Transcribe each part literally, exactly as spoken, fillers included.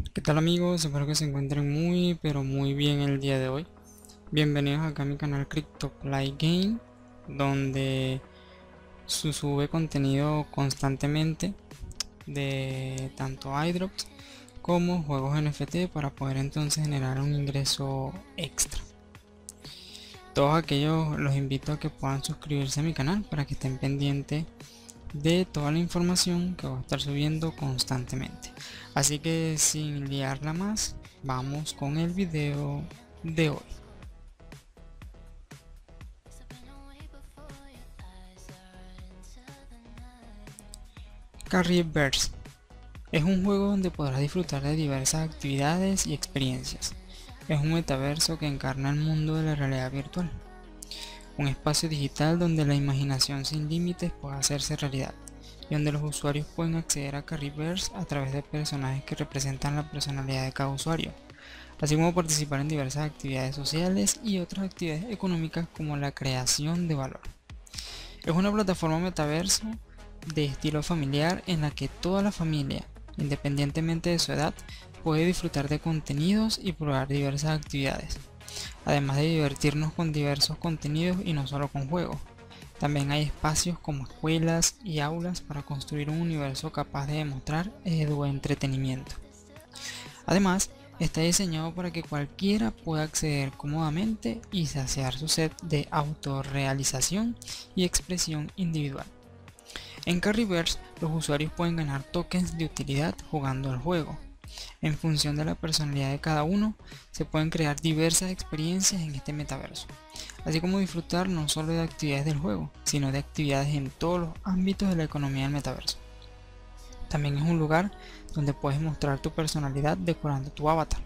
¿Qué tal amigos? Espero que se encuentren muy pero muy bien el día de hoy. Bienvenidos acá a mi canal CryptoPlay Game, donde su sube contenido constantemente de tanto iDrops como juegos N F T para poder entonces generar un ingreso extra. Todos aquellos los invito a que puedan suscribirse a mi canal para que estén pendientes de toda la información que voy a estar subiendo constantemente. Así que sin liarla más, vamos con el video de hoy. Carryverse es un juego donde podrás disfrutar de diversas actividades y experiencias. Es un metaverso que encarna el mundo de la realidad virtual, un espacio digital donde la imaginación sin límites puede hacerse realidad y donde los usuarios pueden acceder a Carryverse a través de personajes que representan la personalidad de cada usuario, así como participar en diversas actividades sociales y otras actividades económicas como la creación de valor. Es una plataforma metaverso de estilo familiar en la que toda la familia, independientemente de su edad, puede disfrutar de contenidos y probar diversas actividades, además de divertirnos con diversos contenidos y no solo con juegos. También hay espacios como escuelas y aulas para construir un universo capaz de demostrar edu entretenimiento. Además, está diseñado para que cualquiera pueda acceder cómodamente y saciar su sed de autorrealización y expresión individual. En Carryverse, los usuarios pueden ganar tokens de utilidad jugando al juego. En función de la personalidad de cada uno, se pueden crear diversas experiencias en este metaverso, así como disfrutar no solo de actividades del juego, sino de actividades en todos los ámbitos de la economía del metaverso. También es un lugar donde puedes mostrar tu personalidad decorando tu avatar.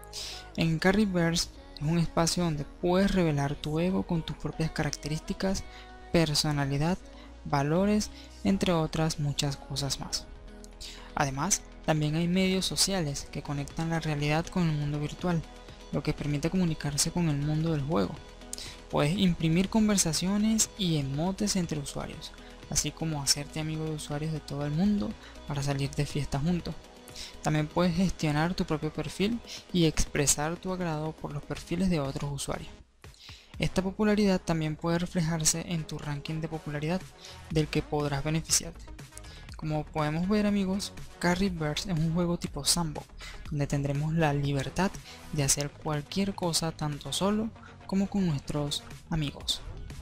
En Carryverse es un espacio donde puedes revelar tu ego con tus propias características, personalidad, valores, entre otras muchas cosas más. Además, también hay medios sociales que conectan la realidad con el mundo virtual, lo que permite comunicarse con el mundo del juego. Puedes imprimir conversaciones y emotes entre usuarios, así como hacerte amigo de usuarios de todo el mundo para salir de fiesta juntos. También puedes gestionar tu propio perfil y expresar tu agrado por los perfiles de otros usuarios. Esta popularidad también puede reflejarse en tu ranking de popularidad, del que podrás beneficiarte. Como podemos ver amigos, Carryverse es un juego tipo sandbox, donde tendremos la libertad de hacer cualquier cosa tanto solo como con nuestros amigos.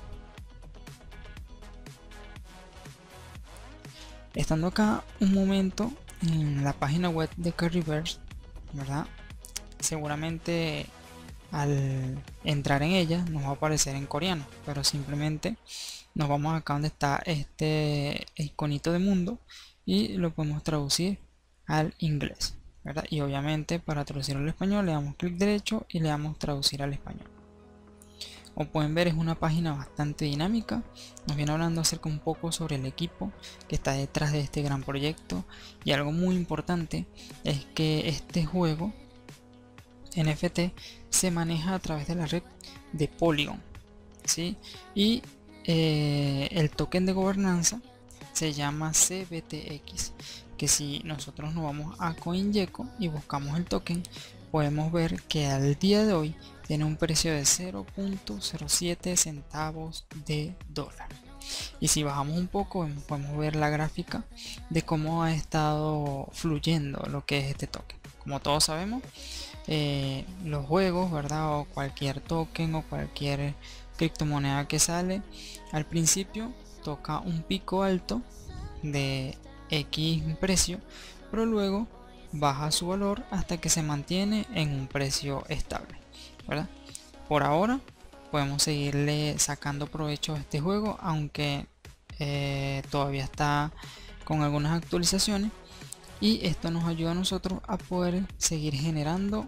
Estando acá un momento en la página web de Carryverse, ¿verdad? Seguramente al entrar en ella nos va a aparecer en coreano, pero simplemente nos vamos acá donde está este iconito de mundo y lo podemos traducir al inglés, ¿verdad? Y obviamente para traducir al español le damos clic derecho y le damos traducir al español. Como pueden ver, es una página bastante dinámica, nos viene hablando acerca un poco sobre el equipo que está detrás de este gran proyecto, y algo muy importante es que este juego N F T se maneja a través de la red de Polygon, ¿sí? Y eh, el token de gobernanza se llama C B T X, que si nosotros nos vamos a CoinGecko y buscamos el token, podemos ver que al día de hoy tiene un precio de cero punto cero siete centavos de dólar. Y si bajamos un poco, podemos ver la gráfica de cómo ha estado fluyendo lo que es este token. Como todos sabemos, eh, los juegos, ¿verdad? O cualquier token o cualquier criptomoneda que sale, al principio toca un pico alto de X precio, pero luego baja su valor hasta que se mantiene en un precio estable, ¿verdad? Por ahora podemos seguirle sacando provecho a este juego, aunque eh, todavía está con algunas actualizaciones, y esto nos ayuda a nosotros a poder seguir generando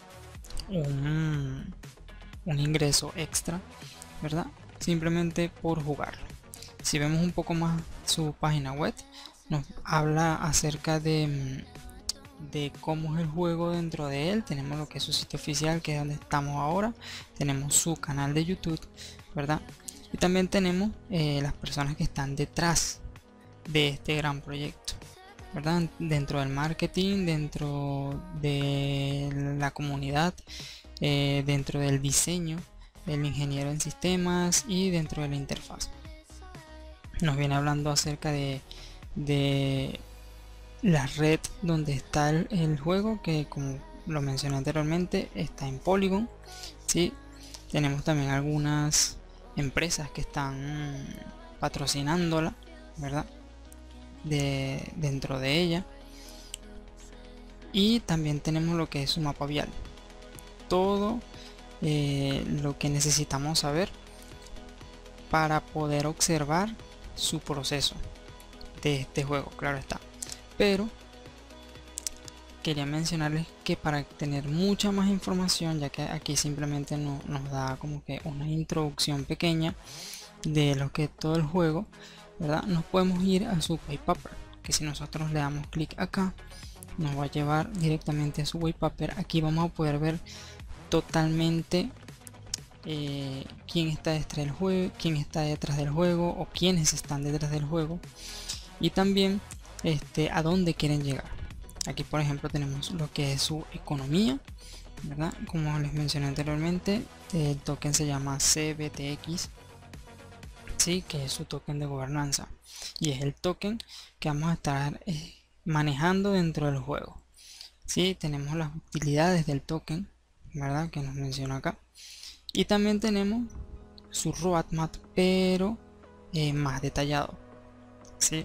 un, un ingreso extra, ¿verdad? Simplemente por jugarlo. Si vemos un poco más su página web, nos habla acerca de, de cómo es el juego dentro de él. Tenemos lo que es su sitio oficial, que es donde estamos ahora. Tenemos su canal de YouTube, ¿verdad? Y también tenemos eh, las personas que están detrás de este gran proyecto, ¿verdad? Dentro del marketing, dentro de la comunidad, eh, dentro del diseño, del ingeniero en sistemas y dentro de la interfaz. Nos viene hablando acerca de, de la red donde está el, el juego, que como lo mencioné anteriormente está en Polygon, ¿sí? Tenemos también algunas empresas que están patrocinándola, ¿verdad? De, dentro de ella, y también tenemos lo que es su mapa vial, todo eh, lo que necesitamos saber para poder observar su proceso de este juego, claro está. Pero quería mencionarles que para tener mucha más información, ya que aquí simplemente no, nos da como que una introducción pequeña de lo que es todo el juego, ¿verdad? Nos podemos ir a su white paper, que si nosotros le damos clic acá nos va a llevar directamente a su white paper. Aquí vamos a poder ver totalmente eh, quién está detrás del juego, quién está detrás del juego o quiénes están detrás del juego, y también este, a dónde quieren llegar. Aquí por ejemplo tenemos lo que es su economía, ¿verdad? Como les mencioné anteriormente, el token se llama C B T X, ¿sí? Que es su token de gobernanza, y es el token que vamos a estar eh, manejando dentro del juego, ¿sí? Tenemos las utilidades del token, ¿verdad? Que nos menciona acá, y también tenemos su roadmap, pero eh, más detallado, ¿sí?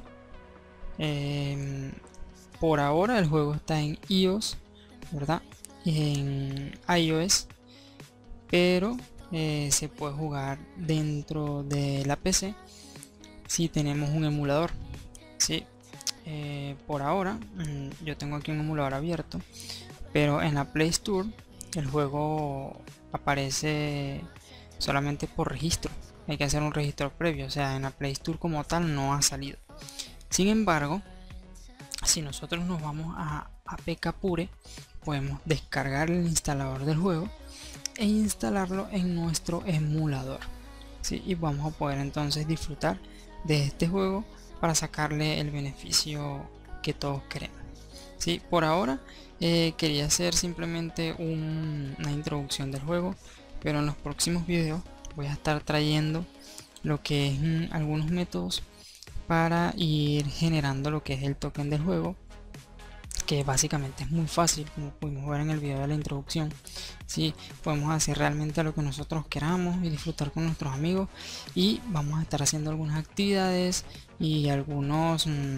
Eh, por ahora el juego está en iOS, ¿verdad? En iOS, pero eh, se puede jugar dentro de la P C si tenemos un emulador, ¿sí? Eh, por ahora mmm, yo tengo aquí un emulador abierto, pero en la Play Store el juego aparece solamente por registro. Hay que hacer un registro previo, o sea, en la Play Store como tal no ha salido. Sin embargo, si nosotros nos vamos a A P K Pure, podemos descargar el instalador del juego e instalarlo en nuestro emulador, ¿sí? Y vamos a poder entonces disfrutar de este juego para sacarle el beneficio que todos queremos, ¿sí? Por ahora eh, quería hacer simplemente un, una introducción del juego, pero en los próximos videos voy a estar trayendo lo que es mm, algunos métodos para ir generando lo que es el token del juego, que básicamente es muy fácil, como pudimos ver en el video de la introducción, ¿sí? Podemos hacer realmente lo que nosotros queramos y disfrutar con nuestros amigos, y vamos a estar haciendo algunas actividades y algunos mmm,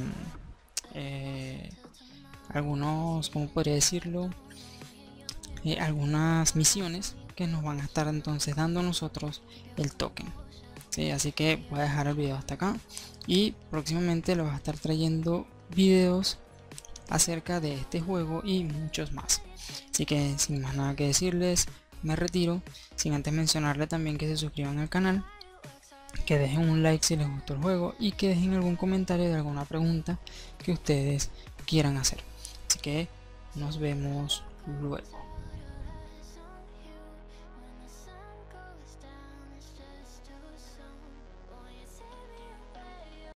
eh, algunos, ¿cómo podría decirlo? Eh, algunas misiones que nos van a estar entonces dando a nosotros el token, ¿sí? Así que voy a dejar el video hasta acá, y próximamente les voy a estar trayendo videos acerca de este juego y muchos más. Así que sin más nada que decirles, me retiro, sin antes mencionarle también que se suscriban al canal, que dejen un like si les gustó el juego, y que dejen algún comentario de alguna pregunta que ustedes quieran hacer. Así que nos vemos luego.